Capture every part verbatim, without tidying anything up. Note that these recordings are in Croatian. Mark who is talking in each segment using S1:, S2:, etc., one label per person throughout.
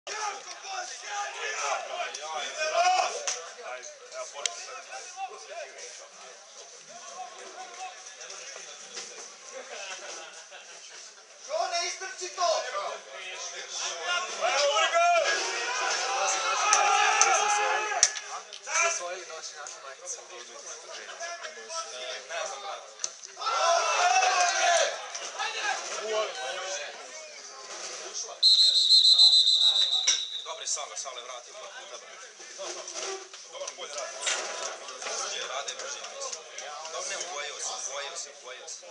S1: Što ne istrči to?
S2: Svi svojili doći našu majicu. Ne znam, brate. Dobri Sale, Sale vrati par puta, brate. Dobar, bolje radi. Brže rade, brže mislim. Dobro, ne, ugojio se, ugojio se, ugojio se.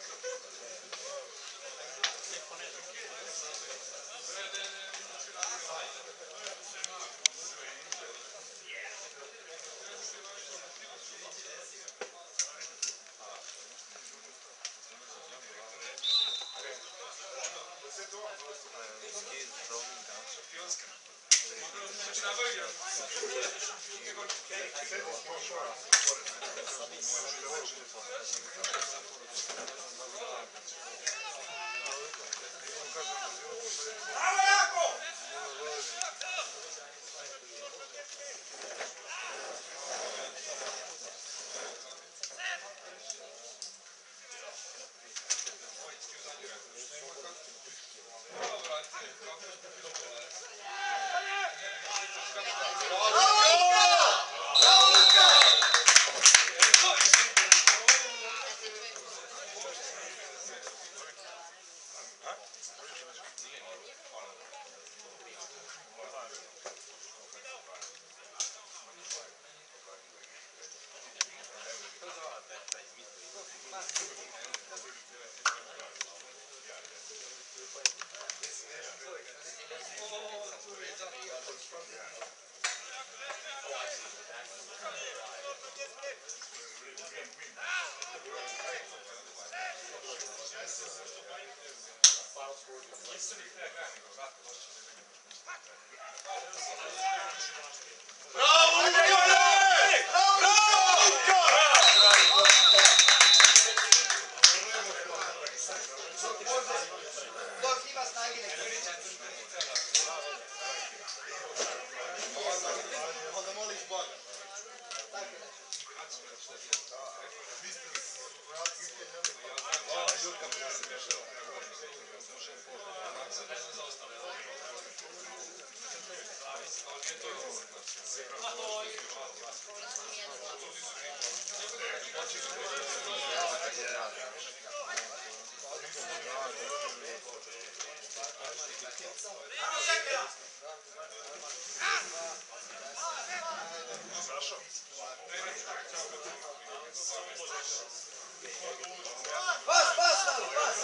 S1: Pas, pas, Sale, pas!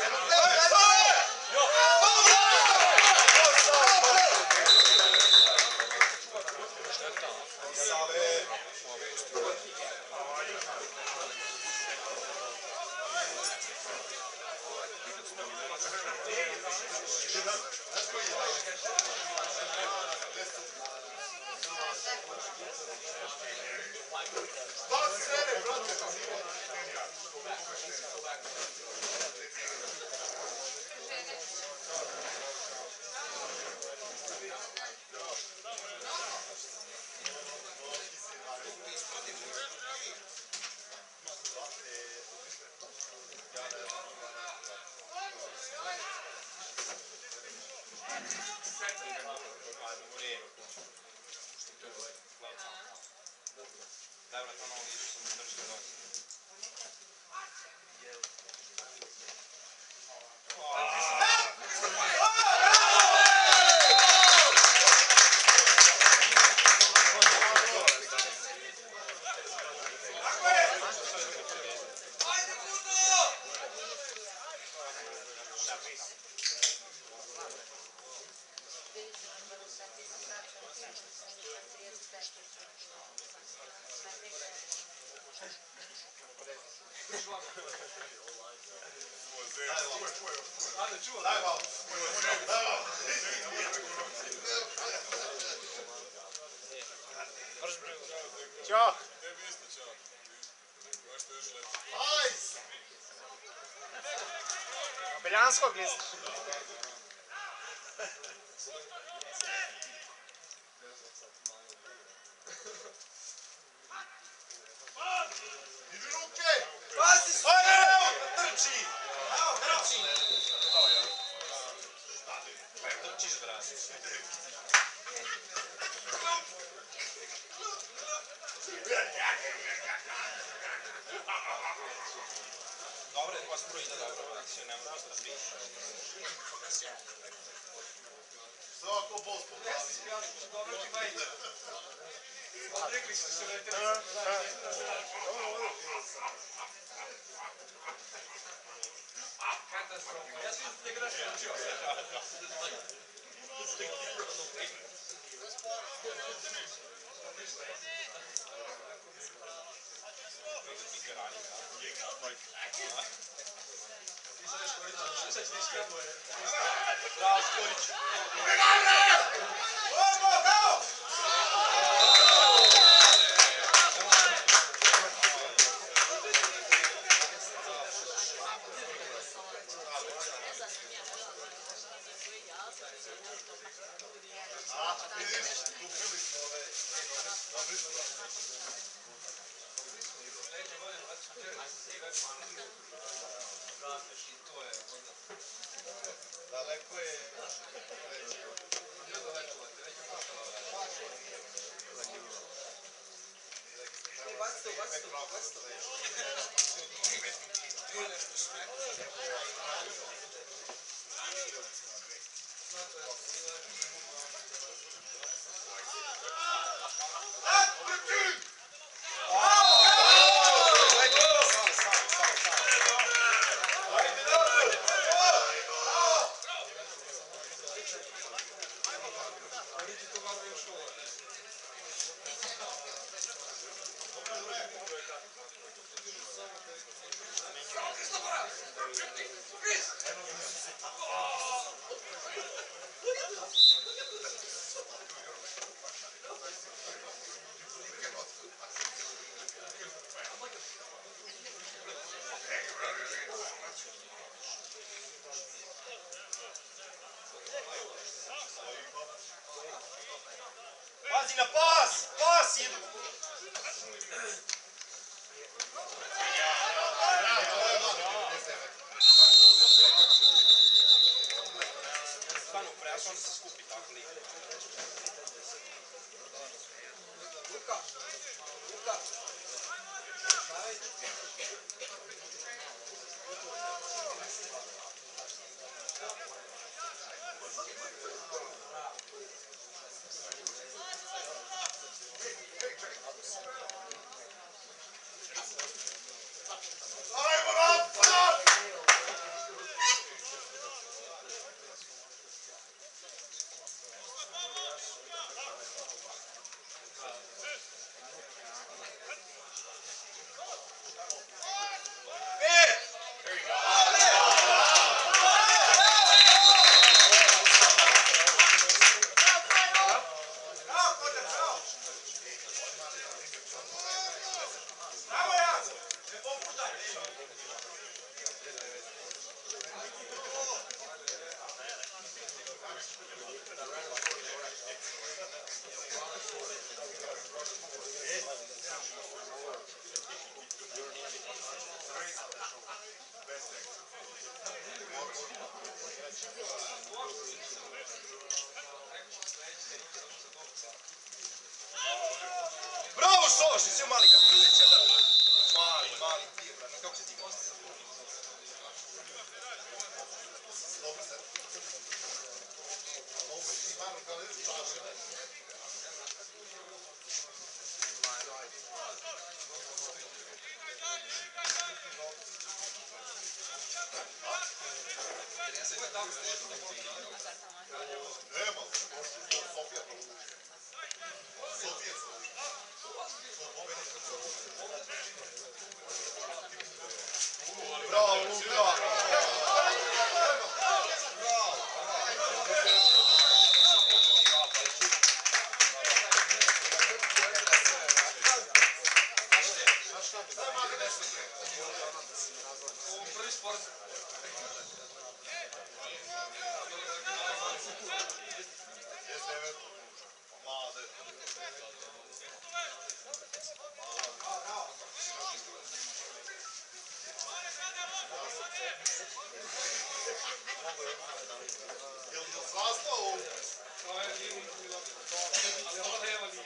S3: Ćao! Beljanskog lista.
S2: Dobro, je vas projde dobro, akciju ne možeš da piš.
S1: Svako bol po glavi.
S3: Dobro ti majte. Odrekli smo se vrtili. Katastrofa. Ja svi ste igraš učio. Ti sad Škorić, što sad ti iskratuje? Bravo Škorić.
S1: Daleko je.
S3: Bacite, bacite, bacite.
S2: Pazi na pas! Pas idu! Stanu preš, onda se skupi tako lik.
S3: Luka. Luka. Savić.
S2: Bravo Šoši, sve mali kako prileća, brate. Mali, mali ti, brate, kako će ti ga?
S1: Dobro se. Mogu ti malo kao ne znaš. Nema. Sofija to. Sofija to. Bravo, Luka!
S3: Prvi sport.
S1: Jel ti srastao ovo?
S3: To je divno bilo. Ali ovo nema nije.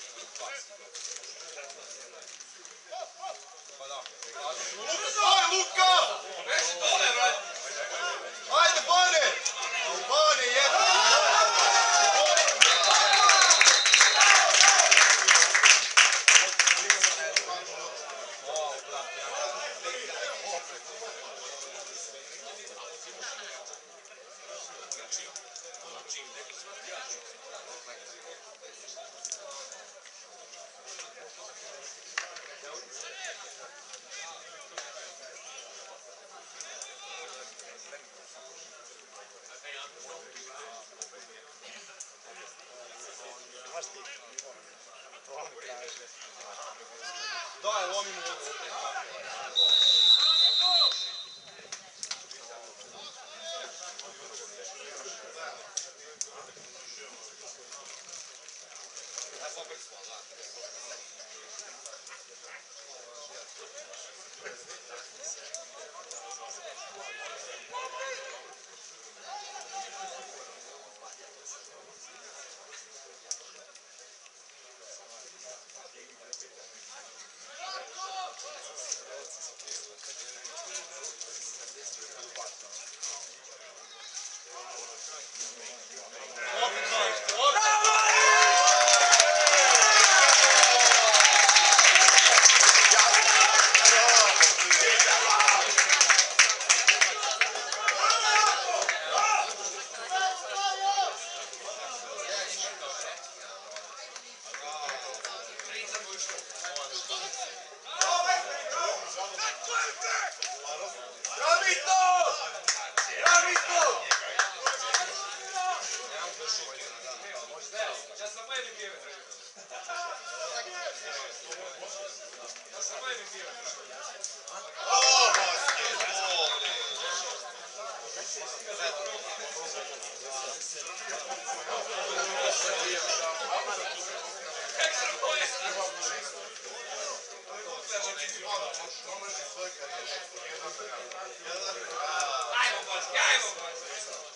S2: Pa da.
S1: Aj, Luka!
S3: Veći dole, brate.
S1: Ajde, Bane! Bane, jedan!
S2: Daj, lomi mu ocu.
S3: Ja sam meni pjeve. Ja sam meni pjeve.
S1: O, basketbol!
S3: Ekstra boje. Ajmo, Boski, ajmo, Boski.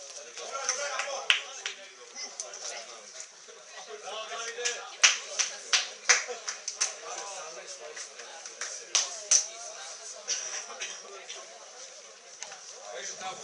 S3: Vežu tamo.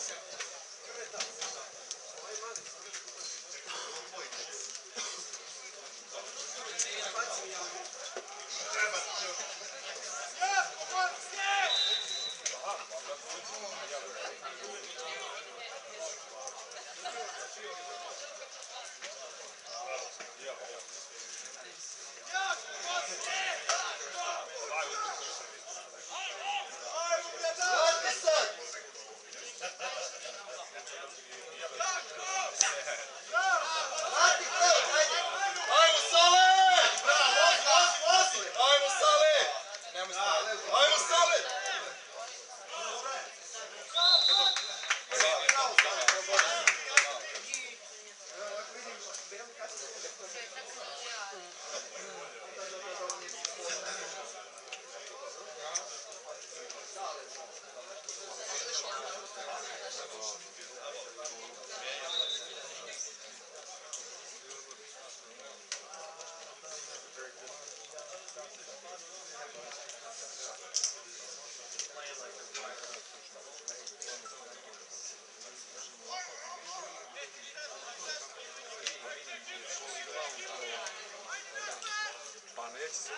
S1: Vrati sad! Vrati kraj, ajde! Ajmo, Sale! Vozi, vozi, vozi! Ajmo, Sale! Ajmo, Sale!
S2: Pa neće se.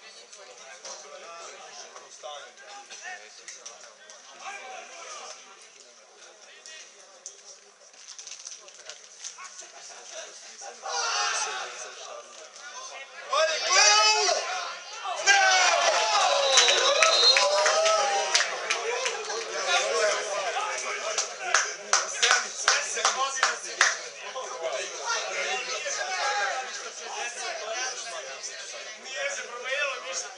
S2: U stanju.
S1: Ajde, Kleo!
S3: Nije se promenilo ništa.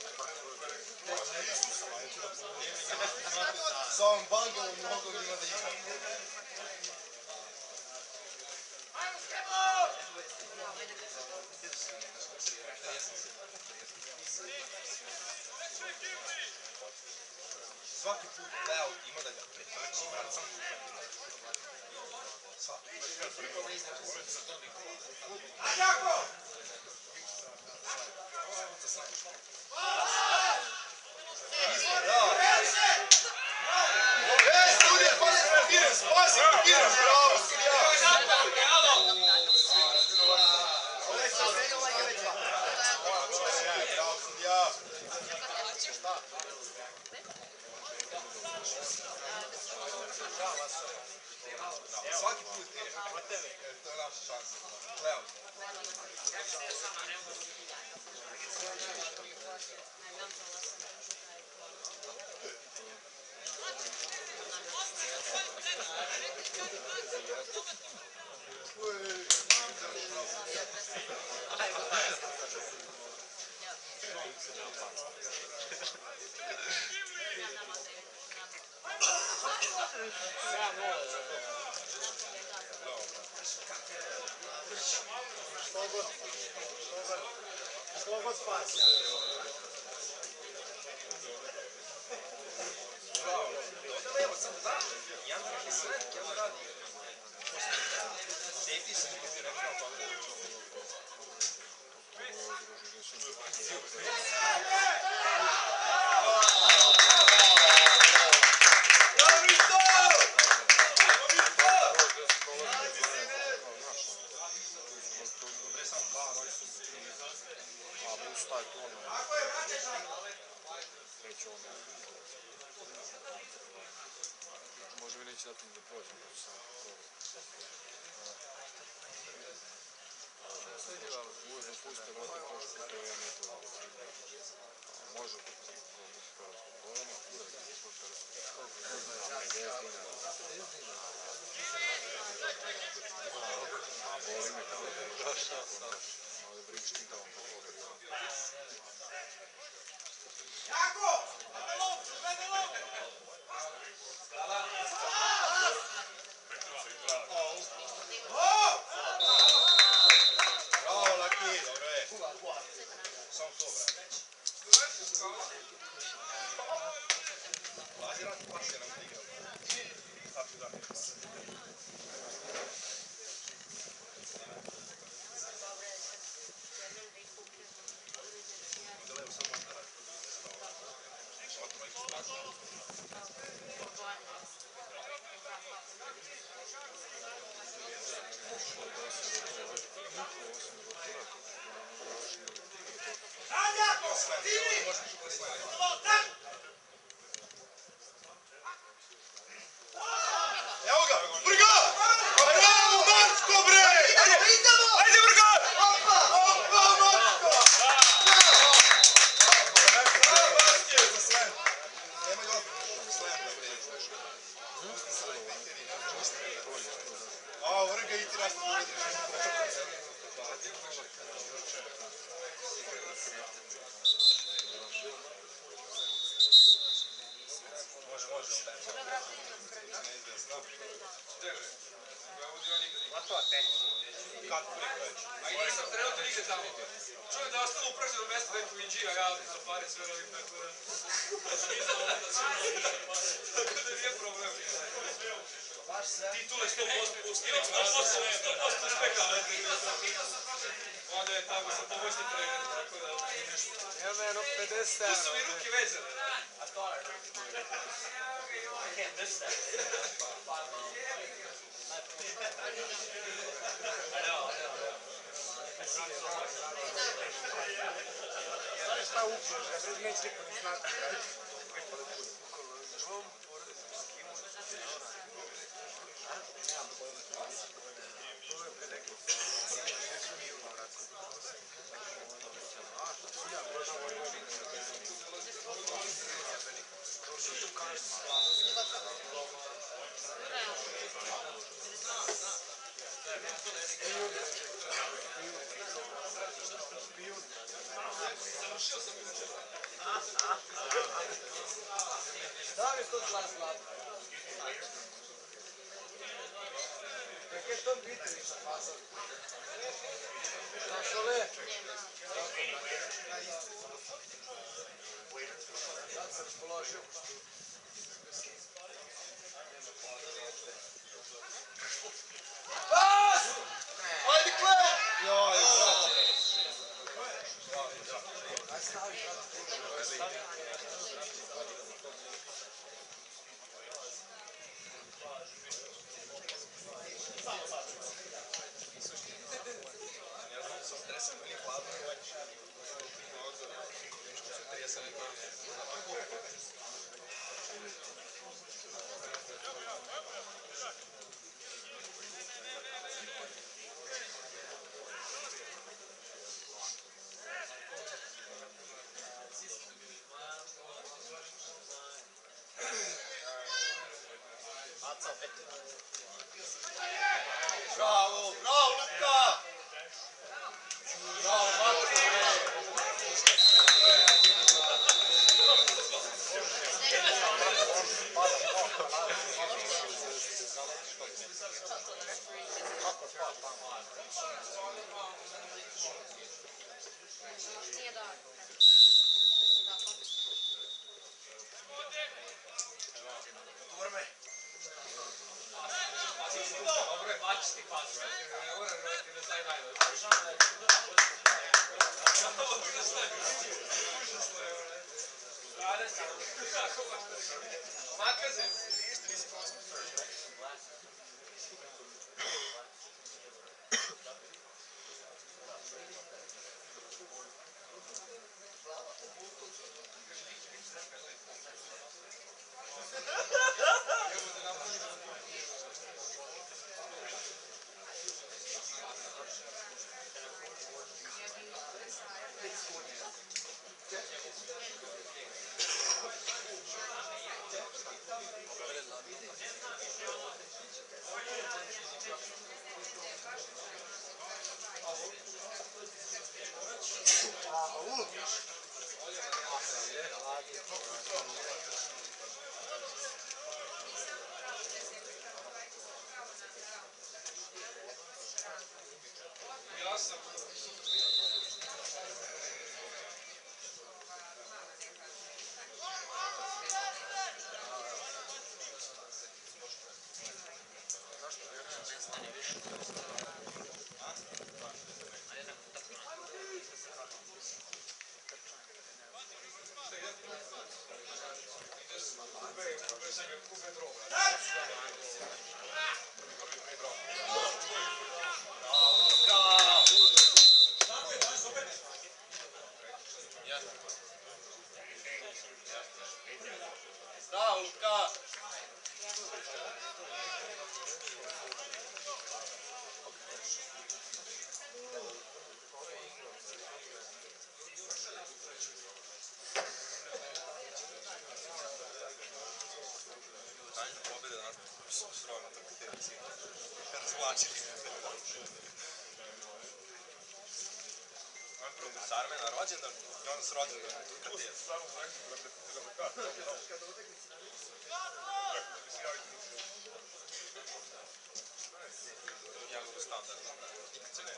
S1: S ovom bangalom nogom ima da igra.
S3: Ajmo, Skebo!
S2: svaki put layout ima da ga pretrči, brat, sam tu. Svaki.
S3: Ajako!
S1: Ej, studija, pazi Martinez, pazi Martinez, bravo, studija! Bravo, studija!
S2: Svaki put, to je naša šansa. Layout.
S3: Što god spasi.
S2: Bravo. Onda evo sad da, jedan radi slet, jedan radi safety se ne bi rekao toga.
S4: Može mi neći dati da prođem, pa ću sam probam. Uvijek puste vode košku, to je jedno to. Može biti prvo ono kura, da smo prvo. A boli me kako je došao. Ovdje briš ti tamo po pogledu.
S3: Jako! Vede loptu!
S1: Bravo, Laki, dobro je.
S2: Samo to, brate. Lazi radi pasija nam da igramo. Tako da. Onda levo samo da radi.
S1: Evo ga, Brga! Bravo, Matko, bre! Ajde, ajde, Brga! Opa, opa, Matko! Bravo! Bravo, basket! Za slam. Nemoj odbranu, slam da prije. A, Vrga i ti raz to uradiš. Može, može. Neizvjesno. Kako prikreći?
S3: A i nisam trenutno nigde tamo. Čujem da je ostalo upraženo mjesto neko Vinđija, ja za pare sve rovim, tako da... Nisam ovo da sve rovim, tako da nije problem. Ti tule sto posto skinom, sto posto uspeka, onda je tamo sa pomoćni trener, tako da...
S4: Ja me jedno pedeset.
S3: Tu su mi ruke vezane.
S4: Znaš šta uđeš, kad već neće niko ni znati. Završio sam jučer.
S1: Joj, brate.
S2: Ja znam da sam stresan, meni je hladno i leći. Nešto se tresan i tako.
S1: Bravo, bravo, Luka! Bravo, Matko, bre!
S5: Nije da.
S1: Turme!
S3: Dobro je, bačiš ti pas, brate. Ne moraš raditi da taj najbolj. Užasno je, brate. Strane sam. Kako baš to rekao? Makaze. Ja sam.
S1: Bravo, Luka!
S2: Tajna pobjede nas srova na trkateljici. Razvlačili. On je prvo bez Armena rođendan i onda s rođendan na trkateljici. Jako standardno. Nikad se ne.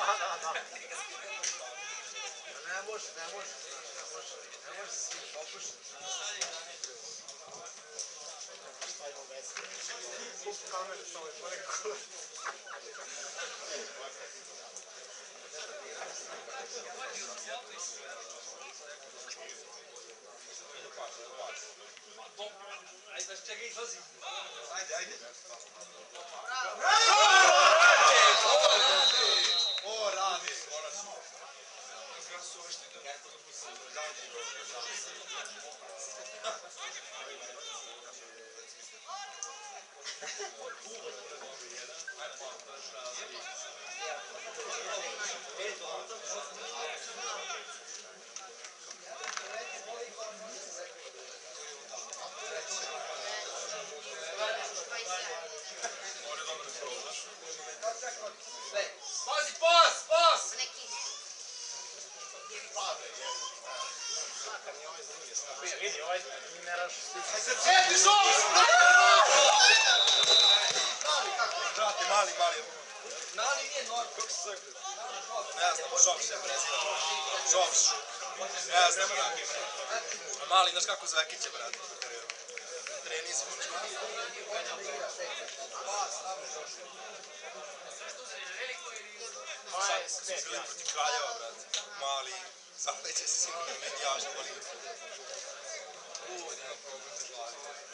S1: Ne može, ne može. Ne može, ne može svi pokušati. Kup kameru sa ovoj porekao.
S3: Ajde, čekaj, izlazi.
S2: Ajde, ajde. O, radi.
S3: Pazi, pas, pas!
S4: Vidi, ovaj ne raš.
S3: Četiri, šos!
S2: Brate, mali, mali.
S3: Mali nije normalno.
S2: Kako se zove? Ne znam, Šovš je preziva. Šovš. Ne znam, brate. A mali, znaš kako Zvekić je, brate? Trenizi. Sad smo bili protiv Kraljeva, brate. Mali, zahleće se sigurno medijažno boli. Uuu, nema problem za glavi.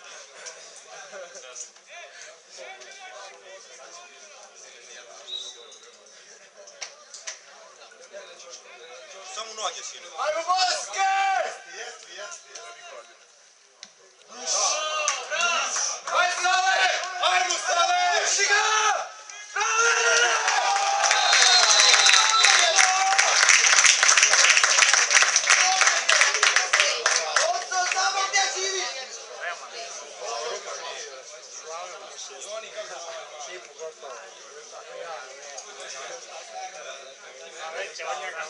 S2: Samo noge sinu.
S1: Ajmo basket!
S2: Jeste, jeste.
S1: Ajde, Stale! Ajmo, Stale! Puši ga! Stale! Ostao samo gdje živi!
S4: Šipu gotovo. Veće od njega.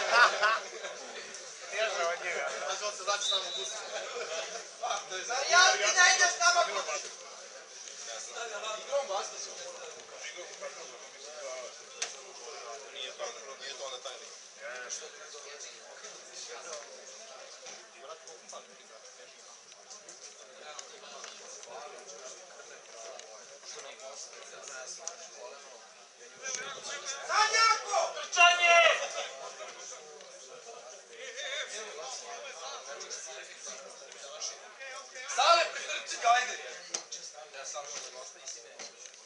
S4: Teže od njega.
S1: Znači, on se znači samo gusti. Marijan, ti ne ideš nama kući! Igrom basket ćemo.
S2: Nije to, nije to onda taj lik.
S1: Sanjako!
S3: Trčanje! Stale, pritrči ga, ajde! Ja sam što ostaje si ne.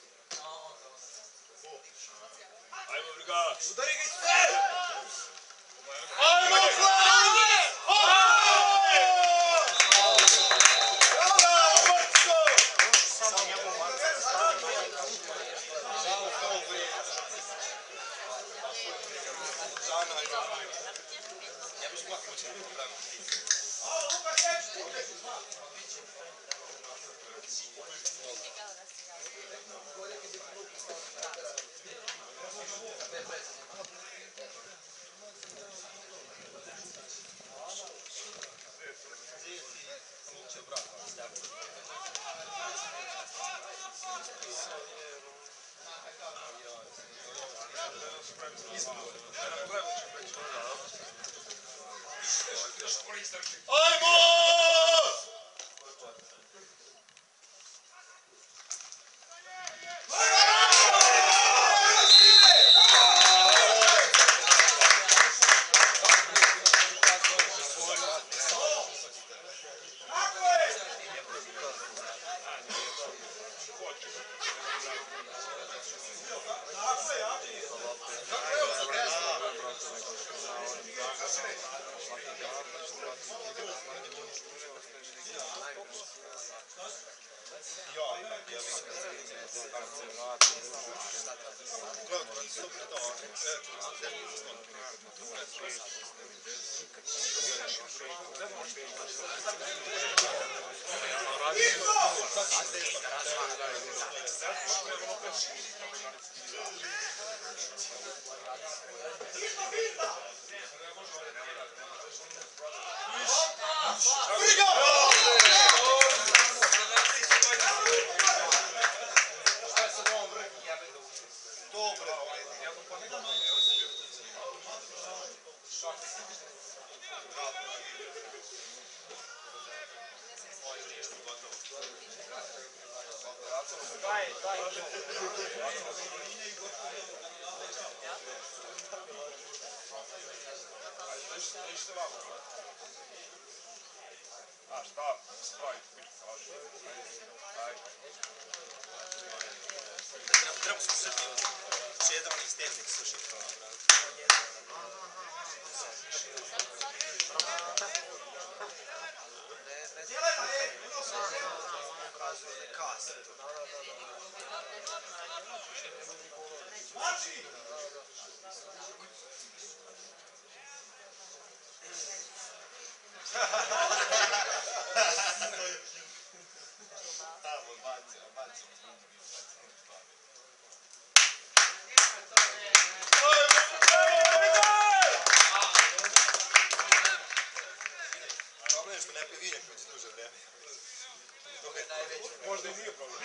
S2: Ajmo, druga.
S1: Udari ga iz sve!
S3: Ajmo, Flane!
S1: Bravo, Mrčko!
S4: Samo njemu manca stavio.
S2: Žana, ajde. Ja bih šmak moći da pravim ti.
S1: Ovo, Luka, teči!
S2: Ajmo!
S1: Dobro. Dođite vamo. A šta? Spravi, pička, laži. Ajde.
S2: Treba slušati čedavni stepnik slušati to. Problem je što ne pije vinjak već duže vreme.
S1: Možda i nije problem.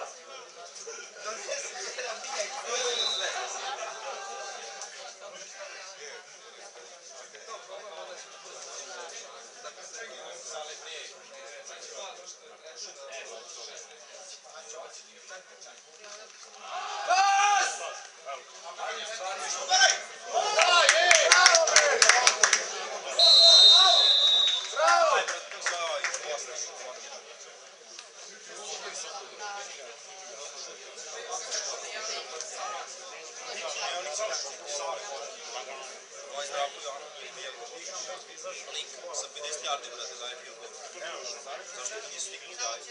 S2: Ovaj Zdravko je ono lik sa pedeset jardi brate daje pio gol. Zašto ga nisu stigli daje?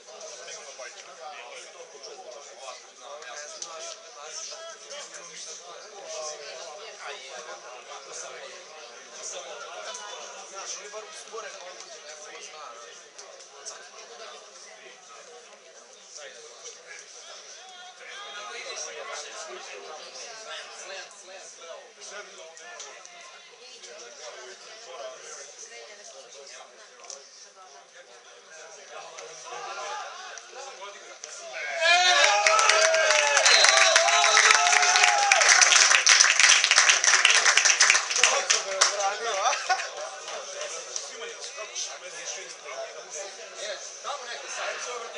S3: Znaš, oni bar uspore kao buđe, neko ko zna. Slant, slant, bravo. Tamo neko sad.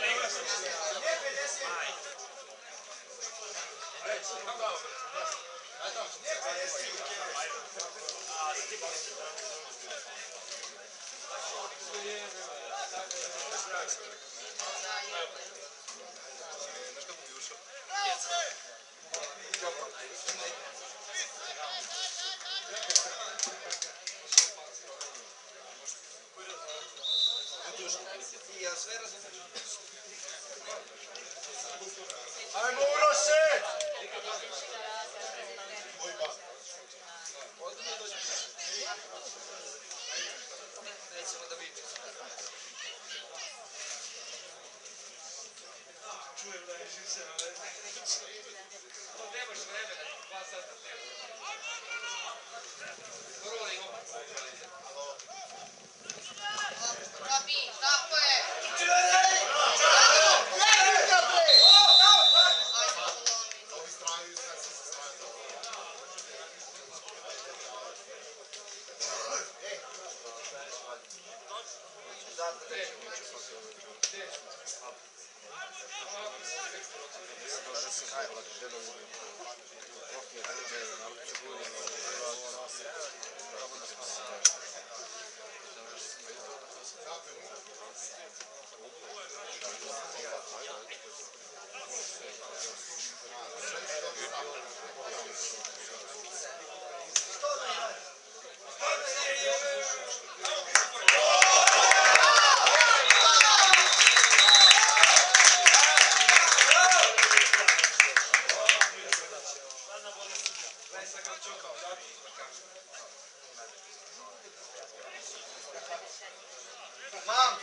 S3: Ja sve razumijem.
S1: Ajmo Uroše!
S3: Nećemo da vidim. Čujem da je živ ali nemaš vremena, dva sata dnevno. Roli opet.
S5: Robi, tako je.
S1: Mam!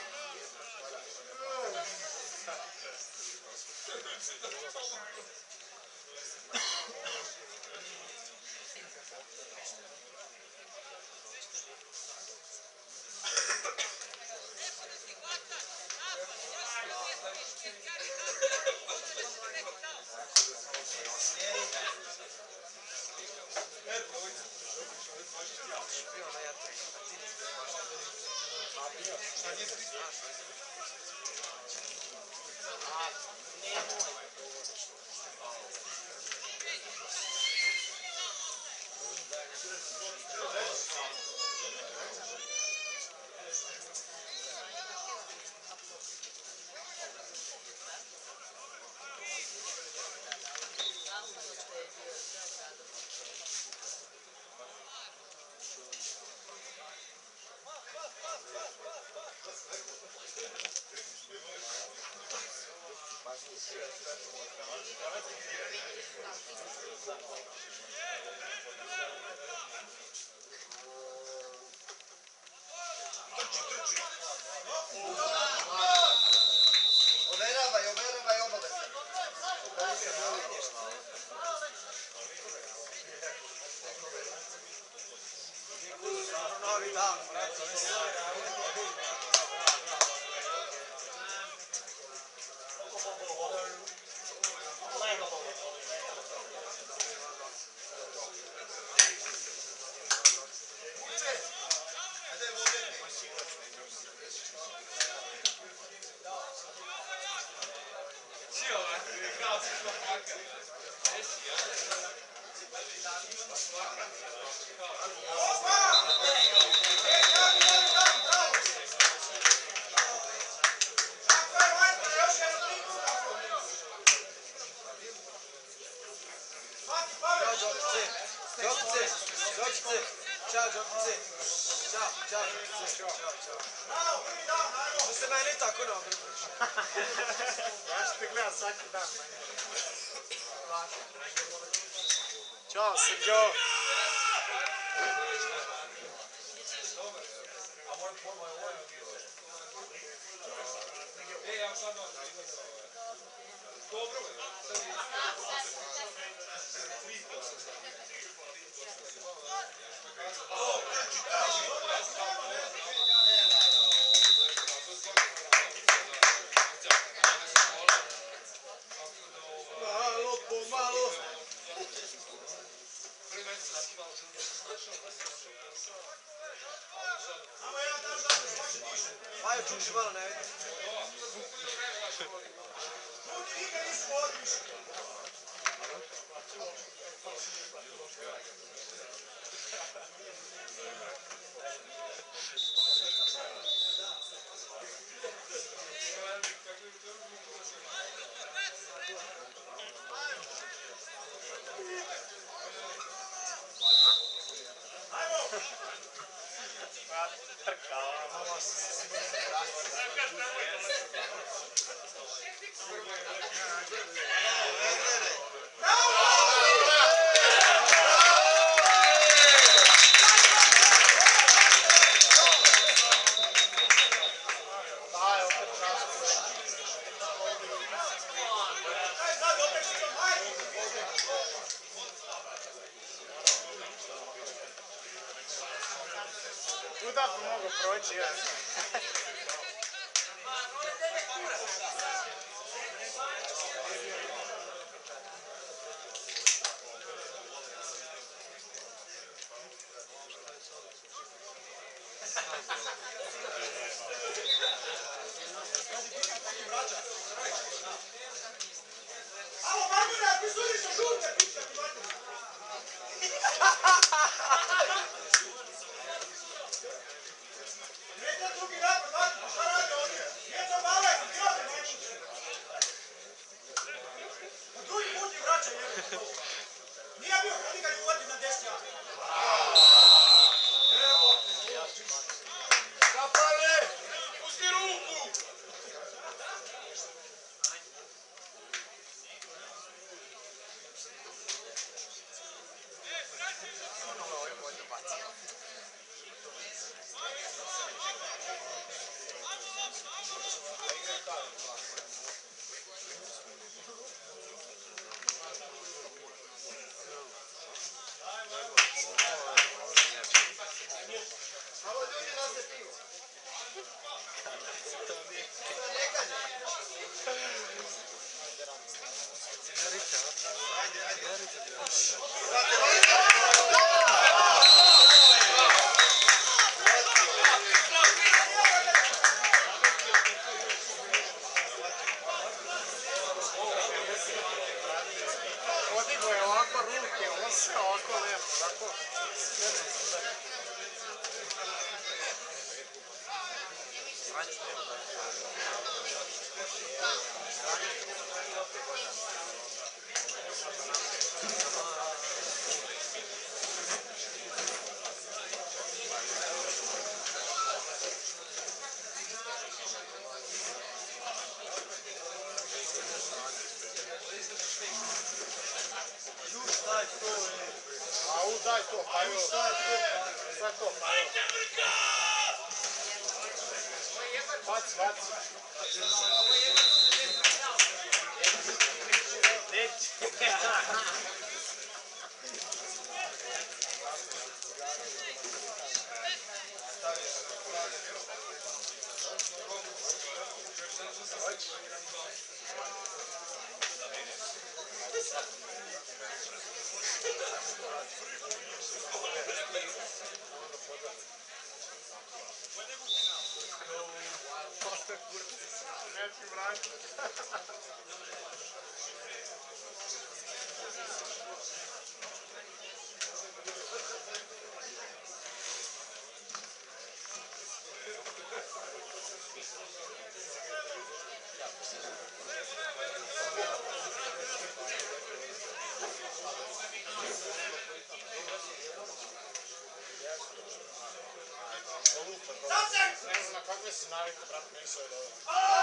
S1: Overavaj, overavaj obavezno. Novi dan, brate.
S3: Cio, eh, grazie, sto facca. Eh sì, eh.
S1: Ćao, Đokice. Đokice, Đokice. Ćao, Đokice. Ćao, čao, Đokice. Ćao, čao. Što se meni tako ne obraćaš?
S6: Ja ću te gledat svaki dan. Ćao, Srđo.
S3: E, ja sad dobro,
S1: Malo, pomalo. Ajde, čuši malo, ne vidim.
S6: Kuda bi mogo proći, ja?
S1: Alo, Marmina, ti sudi sa žute, pića ti vati. Neće drugi napad, vati, šta radi ovdje? Nije to mala, ti ti radi, vati. Po drugi put je vraća, jel? Nije bio, oni ga je uvati na desni jak. Evo. Kapale, pusti ruku.
S6: A u daj to, pa jo. Sad to, pa jo. Baci, baci. Neći. Neći vrati. Ne znam na kakve si navike, brat, nisam je dobro.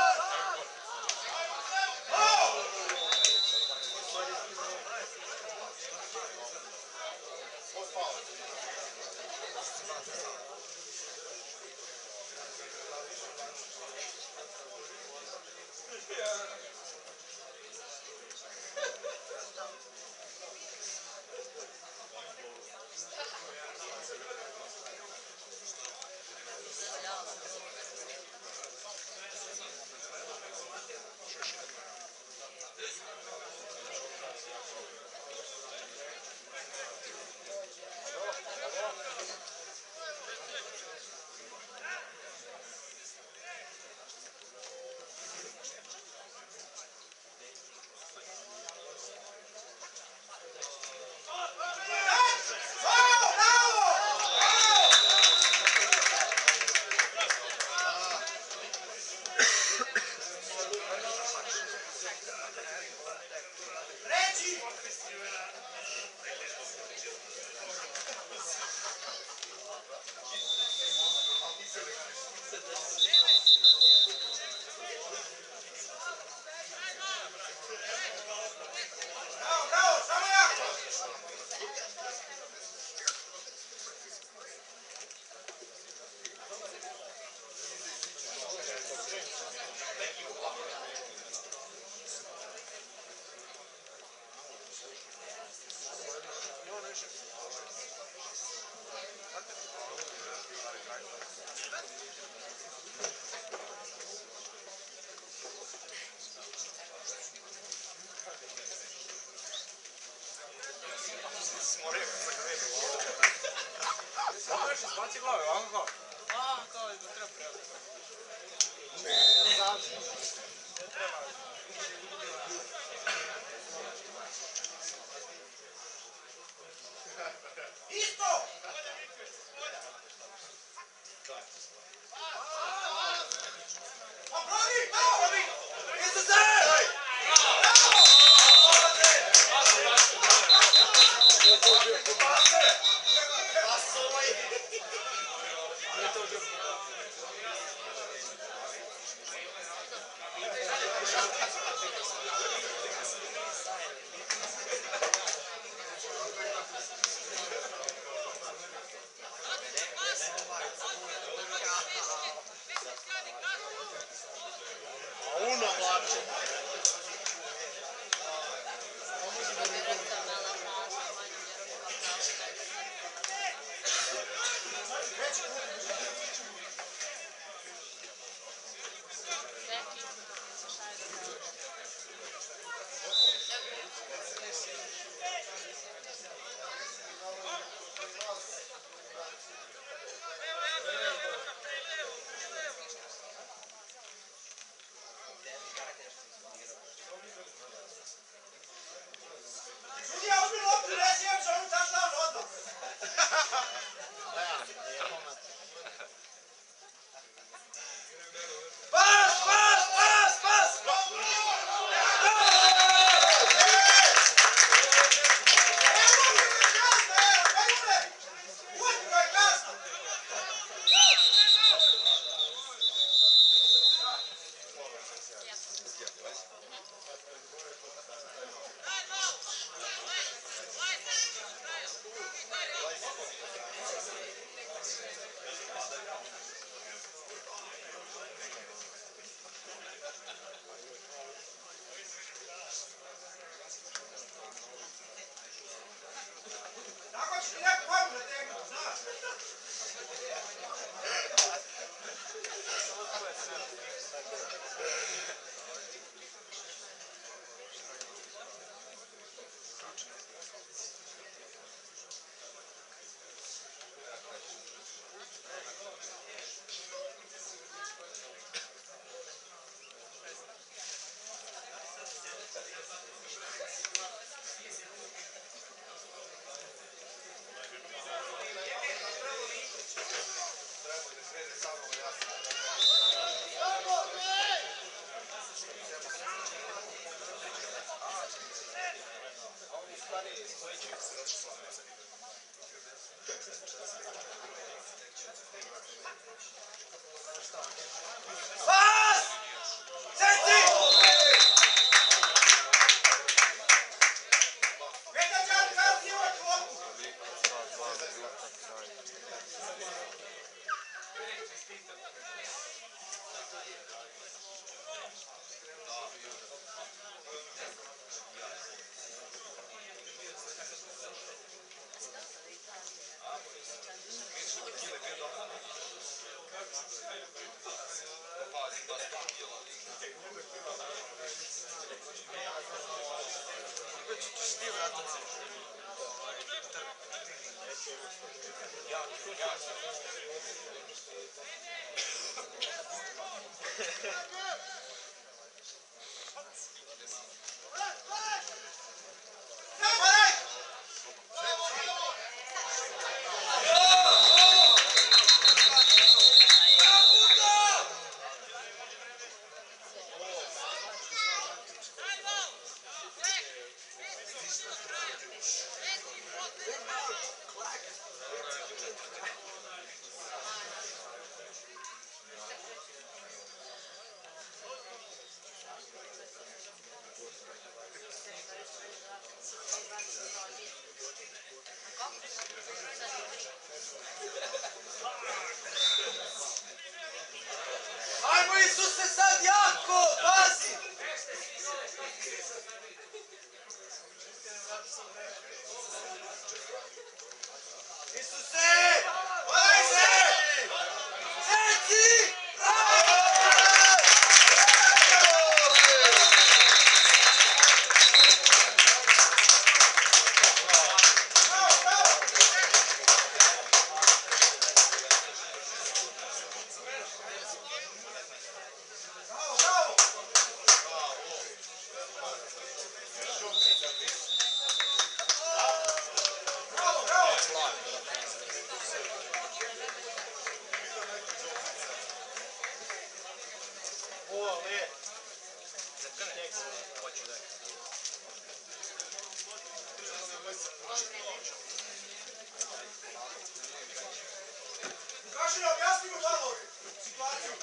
S3: Baci glave, ovako kao. A, kao je da treba prijaviti.
S6: Ne, znači.
S3: Ne treba.
S1: Isto! A pravi! Pravi! Isto se!
S2: Kile bio dobar. Pazi, da sto kila. Već ćeš ti vratiti. Jak, jak.
S1: Ajmo Isuse sad jako, pazi! Isuse! Varaj se! Eci! Kaži, objasni mu malo situaciju.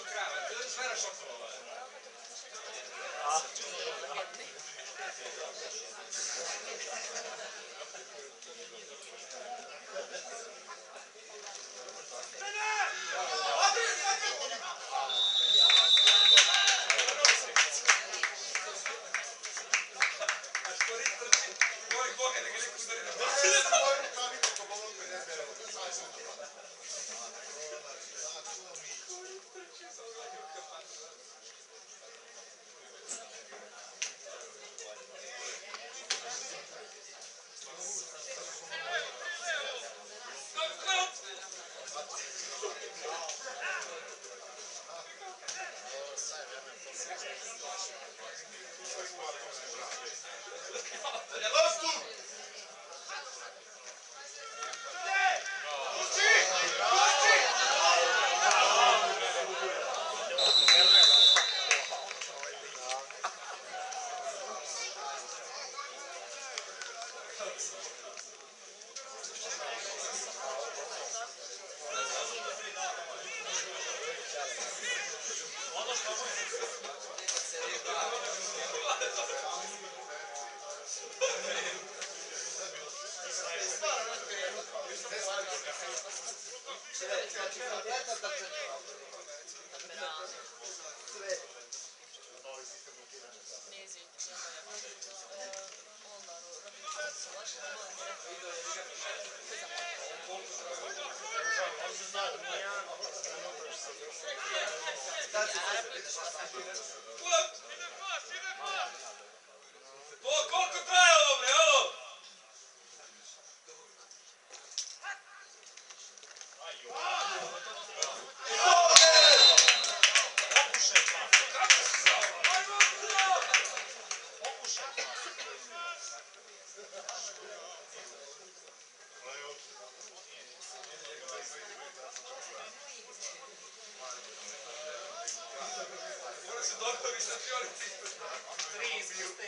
S3: kraja, to je sve na šokova. To koliko traje ovo bre, ovo? Mora se dogovi sa fiorici. Tri izbjute.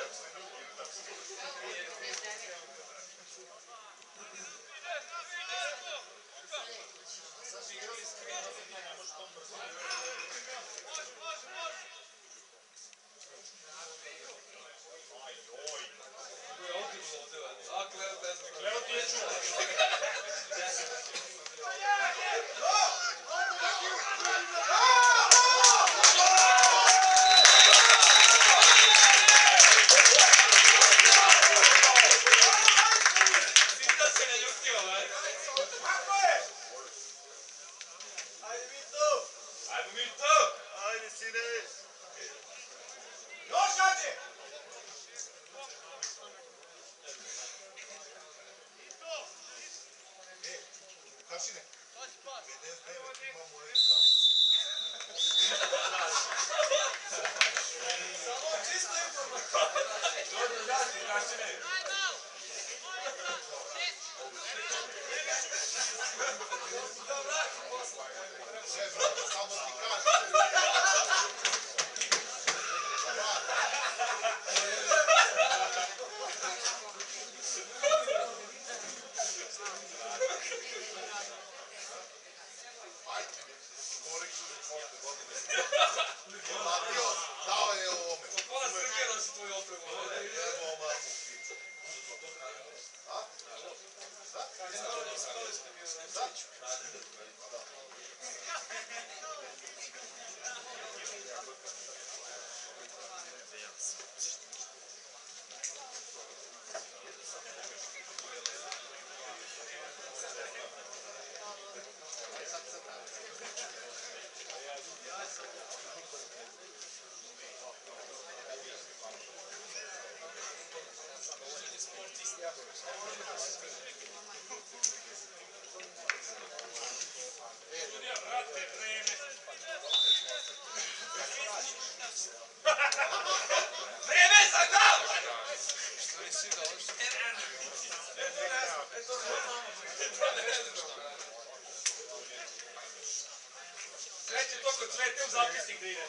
S3: Sreće to kod Cvete u zapisnik da ide.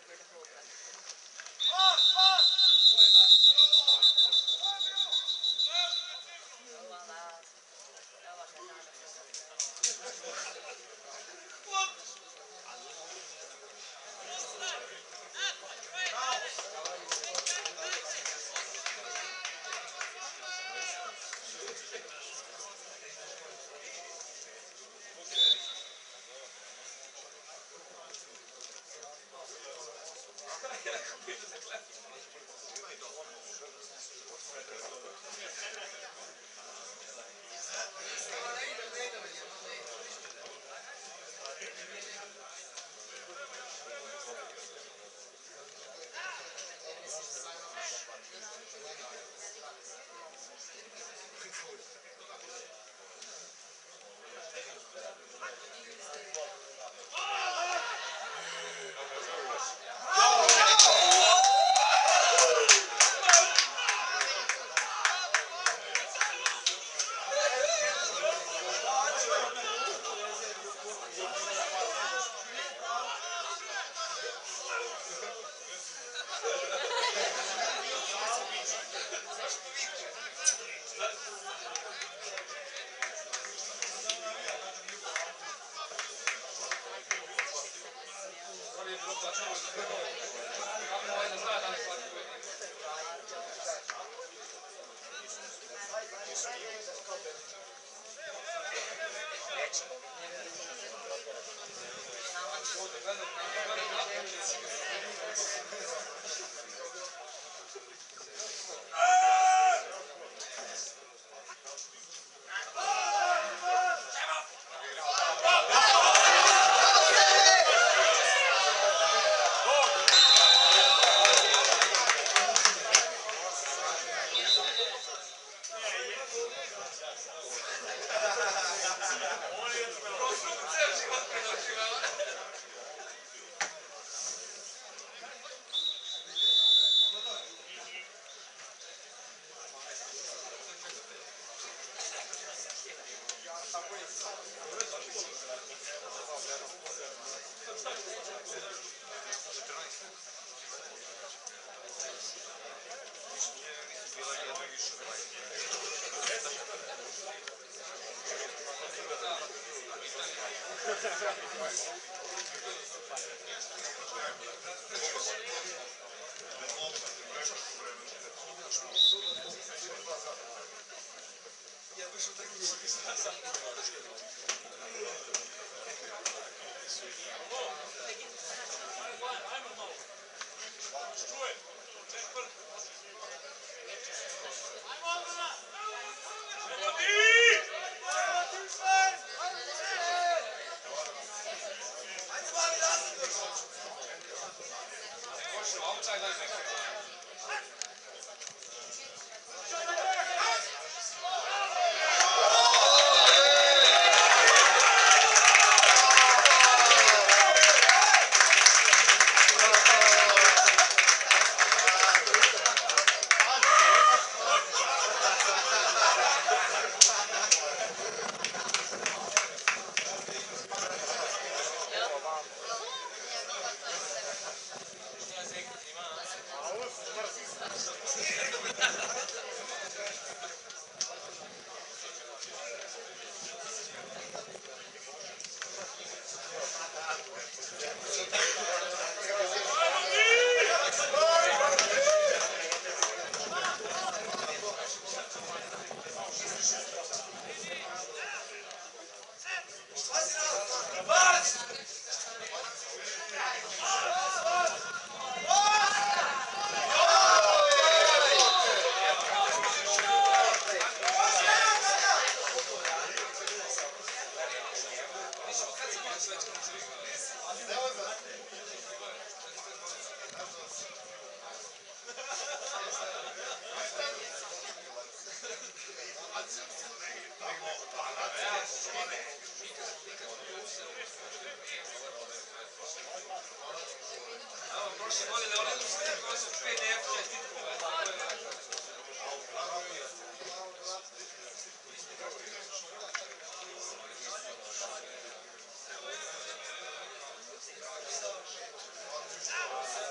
S1: Bravo!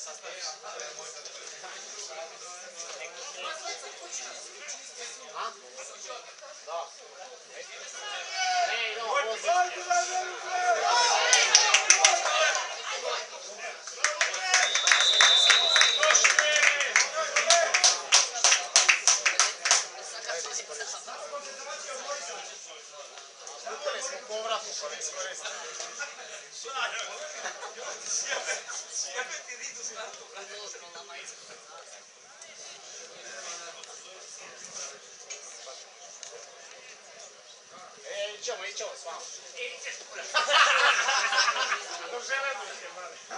S3: sastaviš.
S6: Da. Ne, idemo pozitivno. Kupili smo povratno, pa ne iskoristili.
S3: Sjebe ti ridu s kartu, brate.
S6: E, ićemo, ićemo s vama.
S3: Ićeš, brate.
S6: Do Železnice, brate.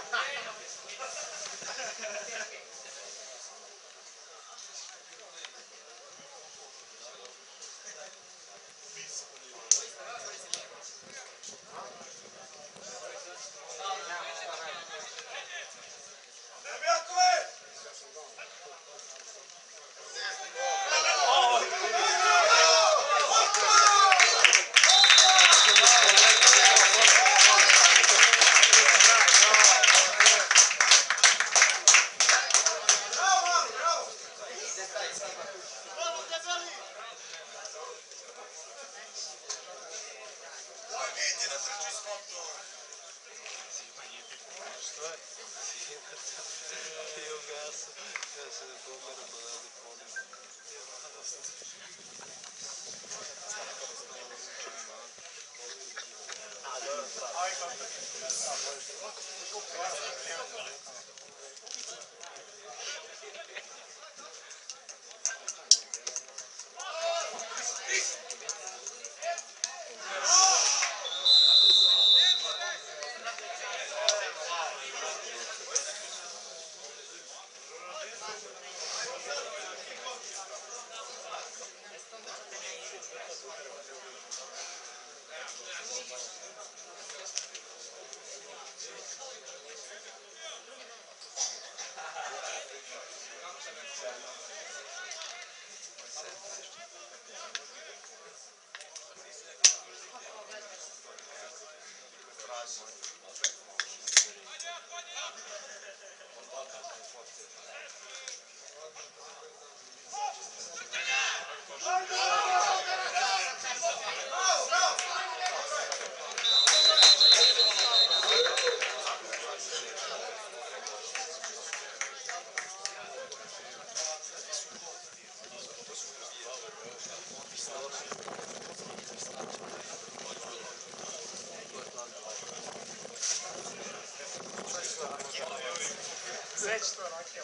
S6: Sve će to rakija.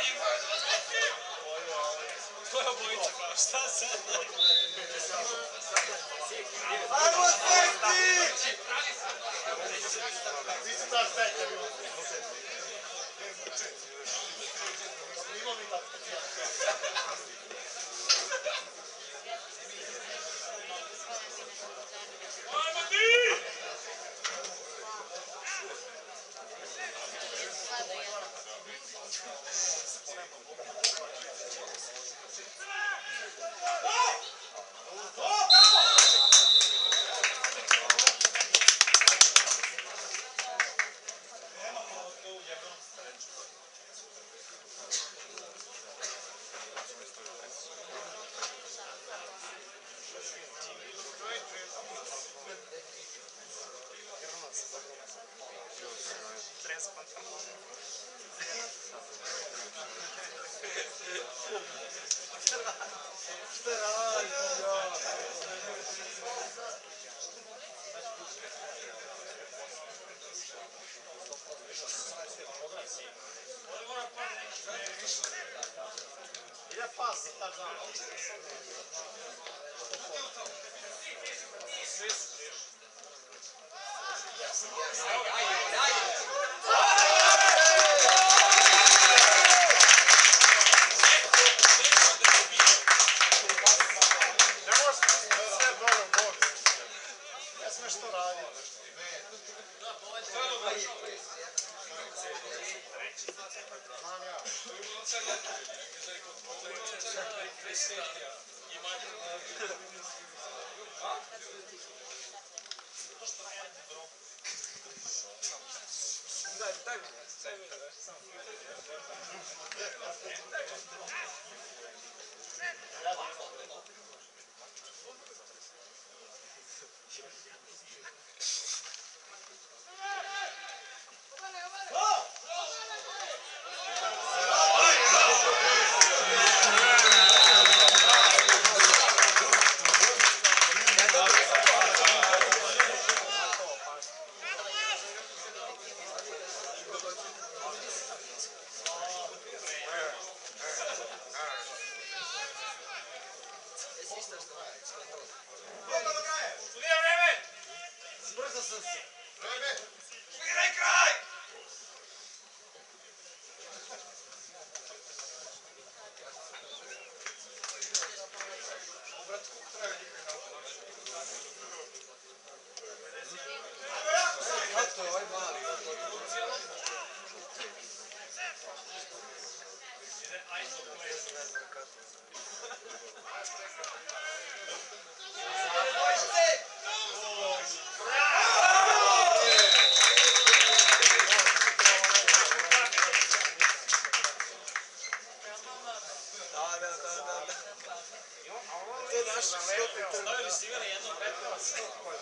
S3: njihova je dva. To je obojica kao šta sad?
S1: Ajmo Sejtić!
S6: Ti si daš dajte, vi ovdje. Imamo mi tako.
S3: Ajmo ti!
S6: Ide pas, tak znam. Ne možeš pustiti sve dole u boks. Ne smiješ to raditi. Znam ja. Brzo sam se.
S1: Igraj kraj!
S2: Kako je ovaj mali? Da, da, da, da. To je naš skopit.
S3: Stavili ste ga na jedno petnaest.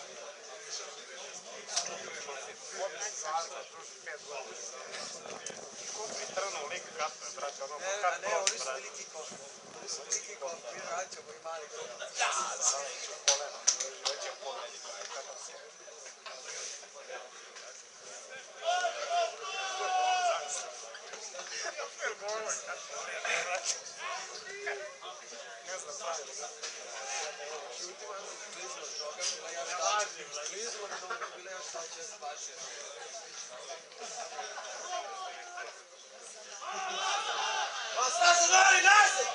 S6: Kupi trnu lik kape, brate, ono,
S2: Ne,
S6: kap
S2: ne,
S6: prost,
S2: oni su
S6: brate.
S2: bili kikovi. Oni su bili kikovi, mi vraćamo i mali kikovi.
S6: Već je polena, već je polena. Ne znam, pravilo.
S2: Šutima mi blizu od toga, bila ja šta ću, blizu od toga, bila ja šta ću ja spašiti.
S1: Pa šta se dali, nazad!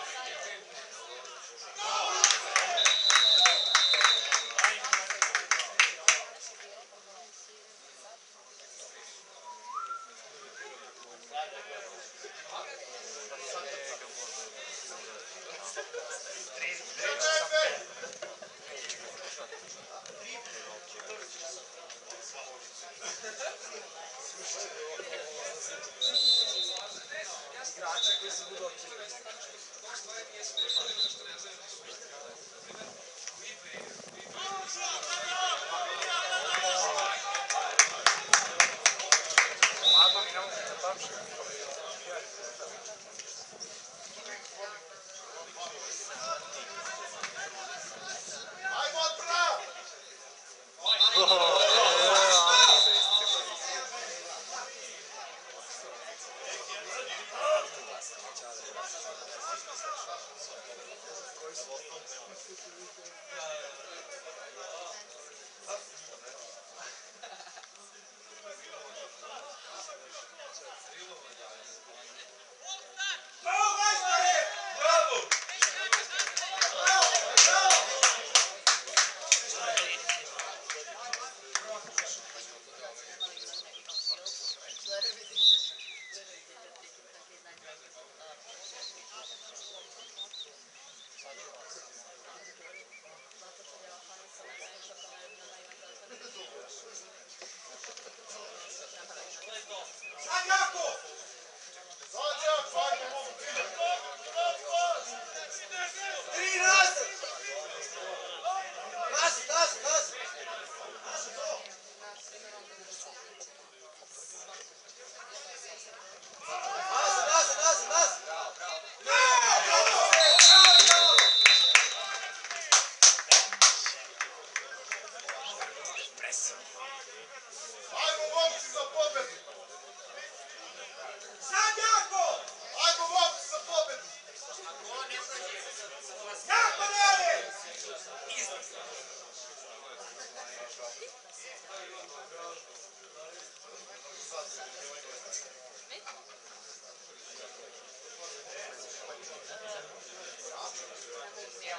S2: Igrači koji se budu općili.
S6: Ladno mi ne mogu da tapšem.
S1: Ajmo odprav!
S2: Ćao.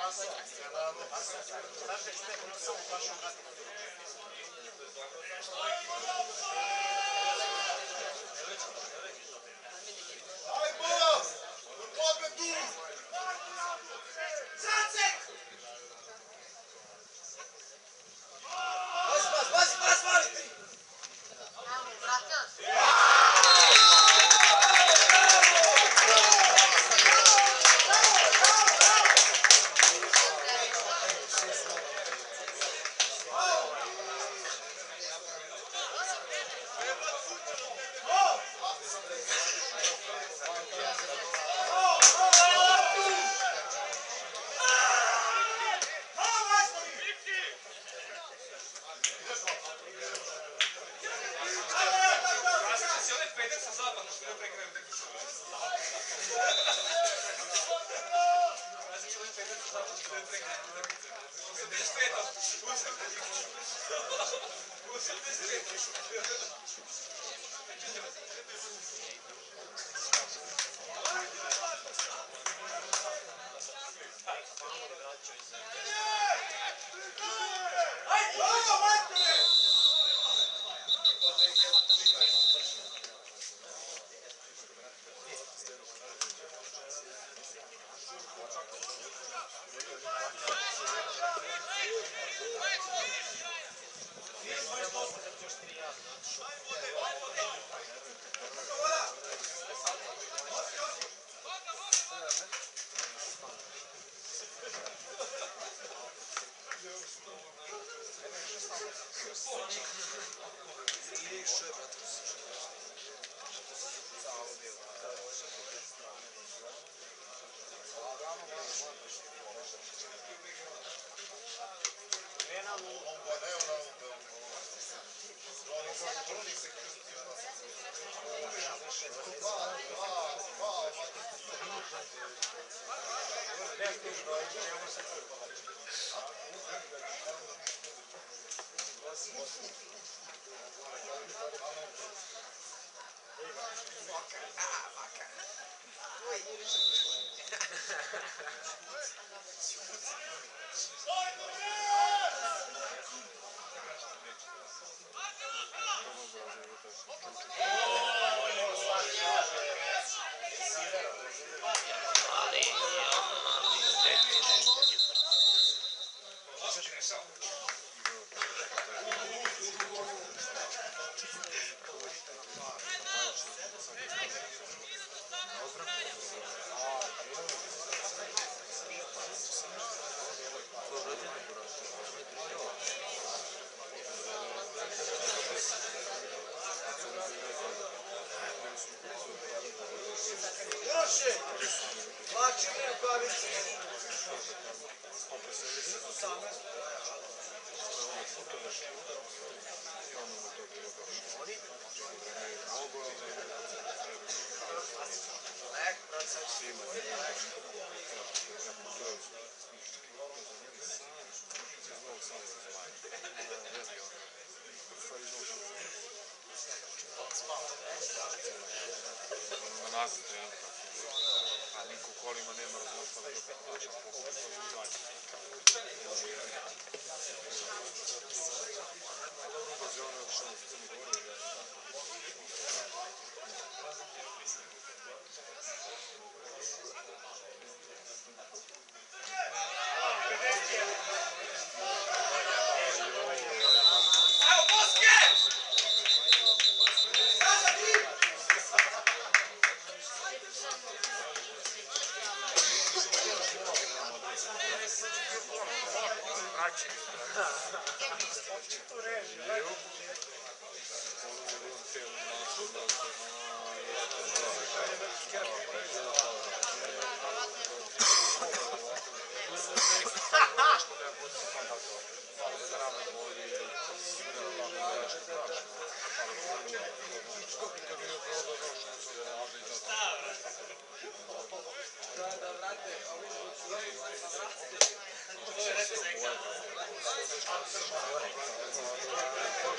S1: Aj bola! Poďme tu! Zacek! Pas, pas, pas, pas, pas!
S5: Evo, vratila se.
S3: Vratit će se onaj peder sa zapadno što ne prekraju tek u šovu. Vratit će onaj peder sa zapadno što ne prekraju tek u šovu. osamdeset pet. osamdeset pet.
S1: Uroše! Mlači mi u kavici.
S4: Nazad trenutak. A niko u kolima nema razloštava da opet plaća pokupi to im daje. Dobro, brzo on je otišao u Crnu Goru.
S3: Evo, Boske!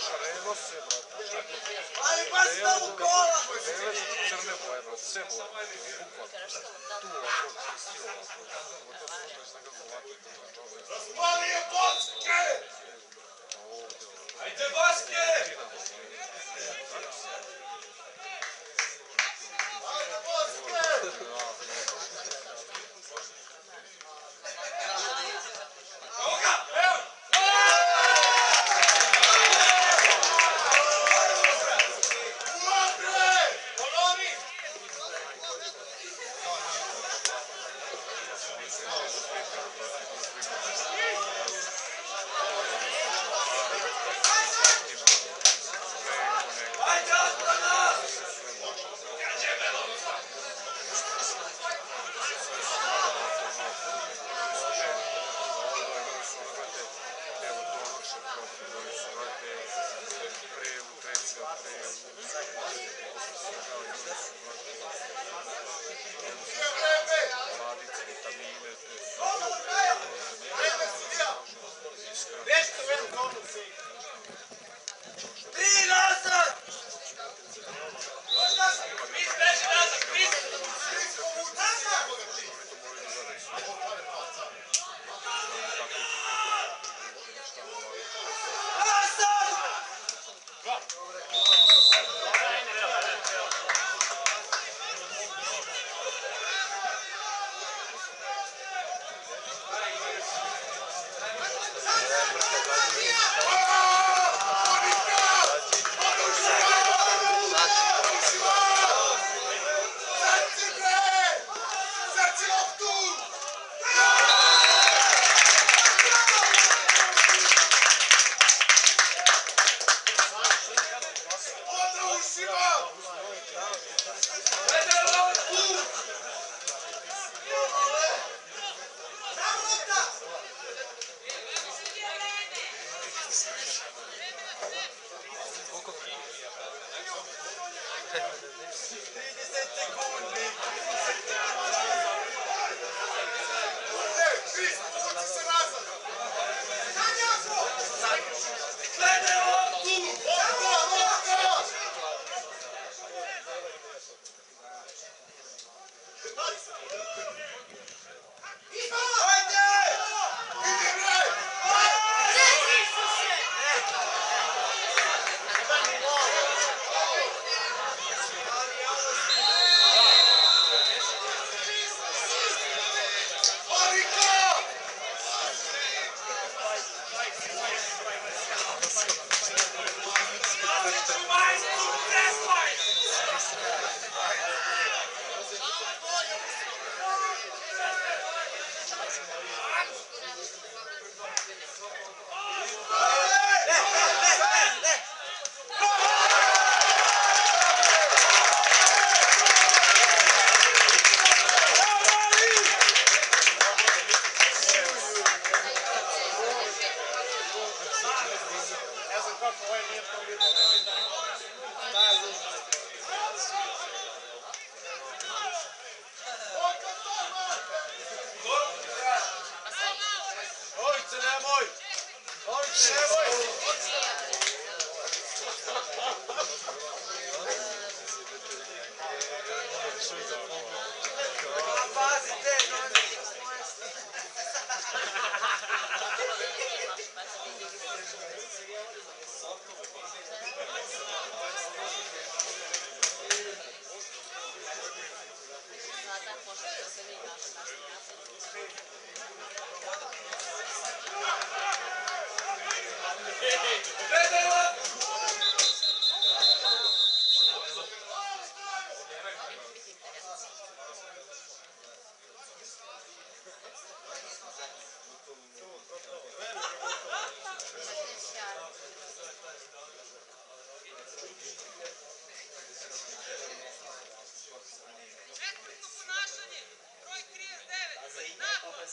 S4: šareno sve, brate.
S1: Ali baš to u kola!
S4: Bele su crne boje, brate, sve boje. Bukvalno. Tu ovako, čisti ovako. Ovo to su to je snega zlata.
S1: Raspali je Boske! Ajde Boske! Ajde Boske! Evo ga! Evo!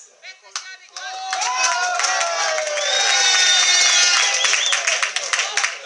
S1: Bravo!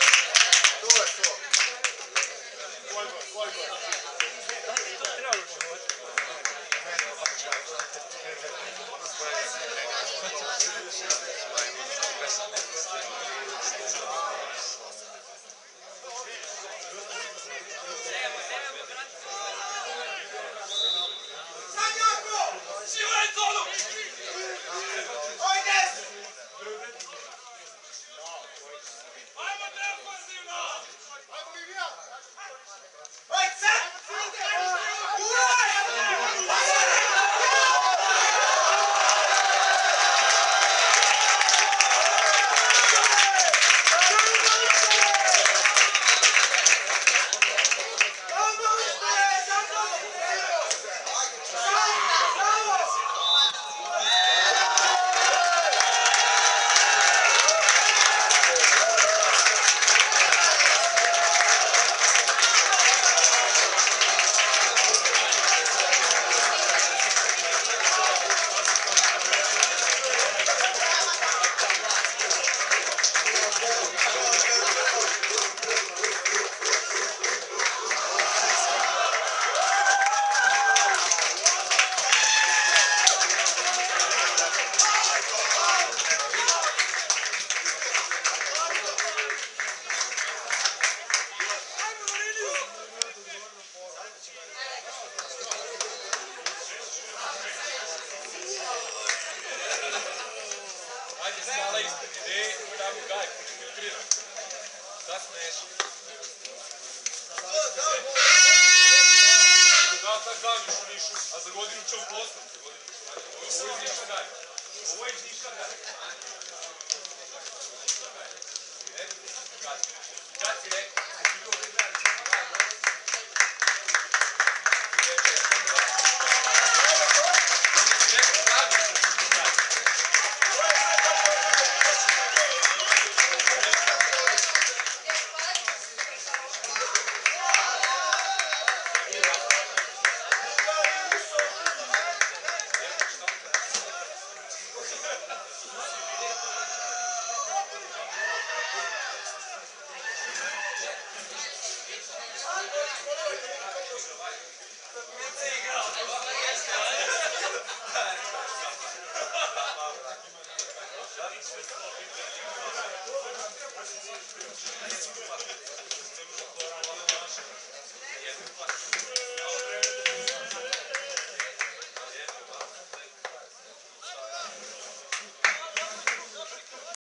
S3: ćemo poslati. Ovo je ništa dalje. Ovo je ništa dalje. Kad si rekao?